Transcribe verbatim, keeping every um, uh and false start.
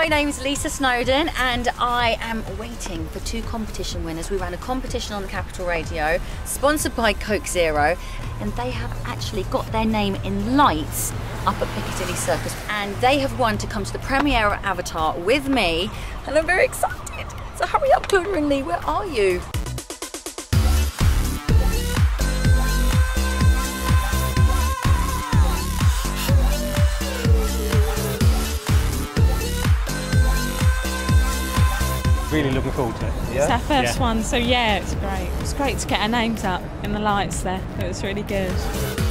My name's Lisa Snowdon and I am waiting for two competition winners. We ran a competition on the Capital Radio, sponsored by Coke Zero, and they have actually got their name in lights up at Piccadilly Circus, and they have won to come to the premiere of Avatar with me, and I'm very excited. So hurry up, Claudia and Lee, where are you? Really looking forward to it. Yeah? It's our first yeah. one, so yeah, it's great. It's great to get our names up in the lights there. It was really good.